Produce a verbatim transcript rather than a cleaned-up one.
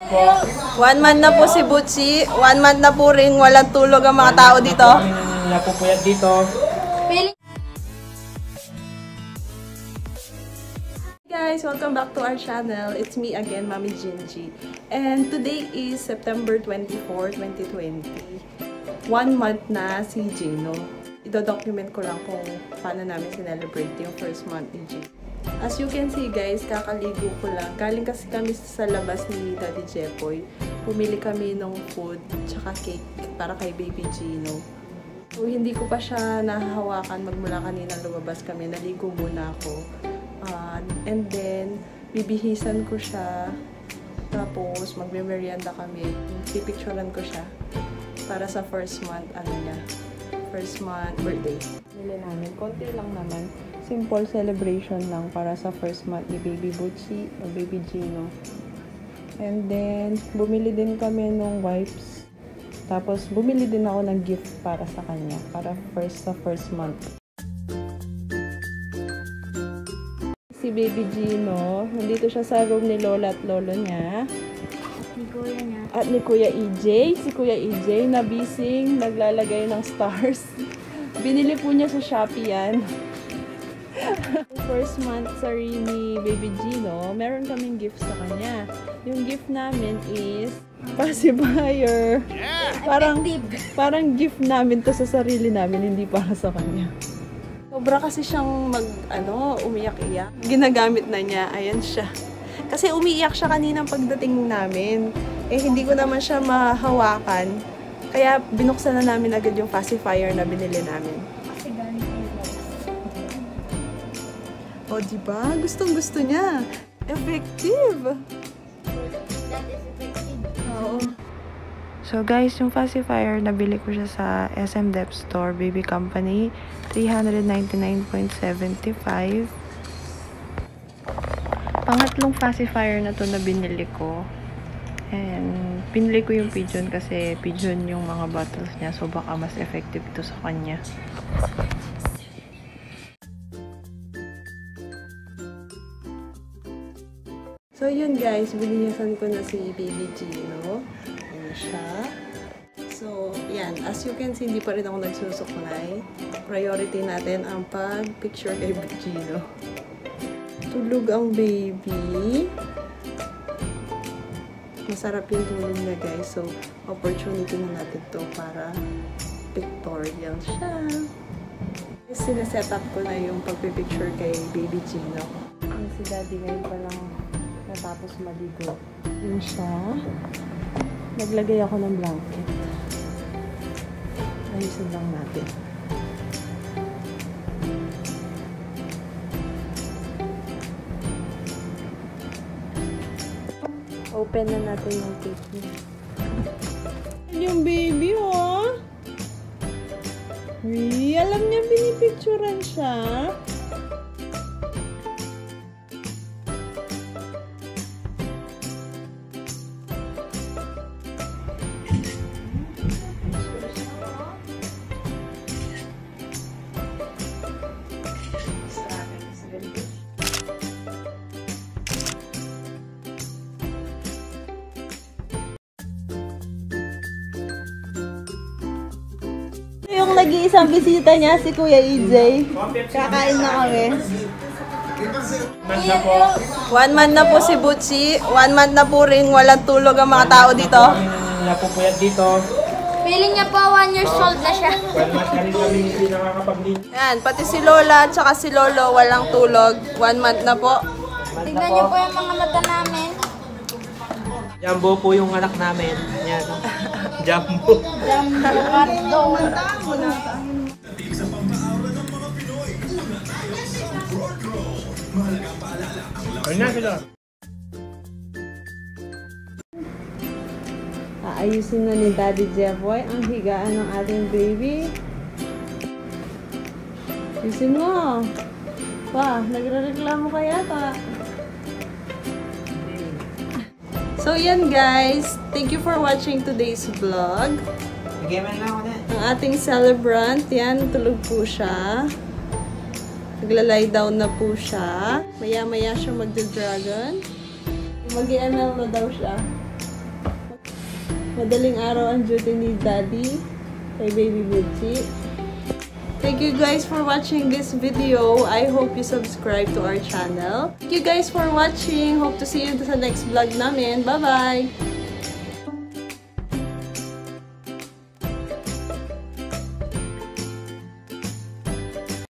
One month na po si Butchie. One month na po rin walang tulog ang mga tao dito. Napupuyat dito. Hey guys, welcome back to our channel. It's me again, Mami Jeanji. And today is September twenty-fourth, twenty twenty. One month na si Gino. Ido-document ko lang kung paano namin sinelebrate yung first month ni G. As you can see guys, kakaligo ko lang. Galing kasi kami sa labas ni Daddy Jepoy. Pumili kami ng food tsaka cake para kay baby Gino. So hindi ko pa siya nahahawakan magmula kanina lumabas kami. Naligo muna ako. Uh, and then, bibihisan ko siya. Tapos, magme-merienda kami. Pipicturean ko siya para sa first month, ano niya, first month birthday. Nili namin, konti lang naman. Simple celebration lang para sa first month ni Baby Butchie o Baby Gino. And then, bumili din kami ng wipes. Tapos, bumili din ako ng gift para sa kanya, para first sa first month. Si Baby Gino, nandito siya sa room ni Lola at Lolo niya. At ni Kuya niya. At ni Kuya E J. Si Kuya E J na bising, naglalagay ng stars. Binili po niya sa Shopee yan. First month sorry ni Baby Gino, meron kaming gift sa kanya. Yung gift namin is pacifier. Yeah! Parang, parang gift namin to sa sarili namin, hindi para sa kanya. Sobra kasi siyang mag, ano, umiyak-iyak. Ginagamit na niya. Ayan siya. Kasi umiiyak siya kaninang pagdating namin. Eh, hindi ko naman siya mahawakan. Kaya, binuksan na namin agad yung pacifier na binili namin. Kasi galing kayo. O, diba? Gustong-gusto niya. Effective! That is effective. Oo. So guys, yung pacifier, nabili ko siya sa S M Dep Store, Baby Company, three ninety-nine seventy-five. Pangatlong pacifier na to na binili ko. And binili ko yung pigeon kasi pigeon yung mga bottles niya, so baka mas effective ito sa kanya. So yun guys, binilisan ko na si Baby Gino. Siya. So, yan. As you can see, hindi pa rin ako nagsusuklay. Priority natin ang pag-picture kay Gino. Tulog ang baby. Masarap yung tulog niya, guys. So, opportunity na natin to para pictorial siya. Sineset up ko na yung pag-picture kay Baby Gino. Yung si Daddy ngayon pa lang natapos maligo. Yun siya. Naglagay ako ng blanket. Ayusin lang natin. Open na natin yung cake niya. Yung baby, oh! Uy, alam niya binipicturan siya. Yung nag-iisang bisita niya, si Kuya E J. Kakain na kami. One month na po si Butchie. One month na po rin walang tulog ang mga tao dito. Napupuyat dito. Feeling niya po one years old na siya. One month na rin kami hindi nakakapagligo. Yan, pati si Lola at saka si Lolo walang tulog. One month na po. Tignan niyo po yung mga mata namin. Jumbo po yung anak namin. Yan. Jumbo. Jumbo Cardo. Ayun na sila. Aayusin na ni Daddy Jepoy ang higaan ng ating baby. Ayusin mo. Pa, nagre-reklamo ka yata. So yan guys, thank you for watching today's vlog. Ang ating celebrant, yan, tulog po siya. Naglalay down na po siya. Maya-maya siya magda-dragon. Mag-M L na daw siya. Madaling araw ang duty ni Daddy kay Baby Butchie. Thank you guys for watching this video. I hope you subscribe to our channel. Thank you guys for watching. Hope to see you sa next vlog namin. Bye-bye!